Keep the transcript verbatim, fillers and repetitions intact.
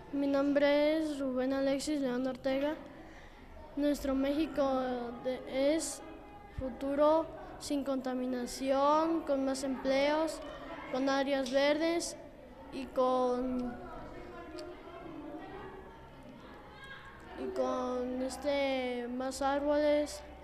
Mi nombre es Rubén Alexis León Ortega. Nuestro México de- es futuro sin contaminación, con más empleos, con áreas verdes y con y con este más árboles.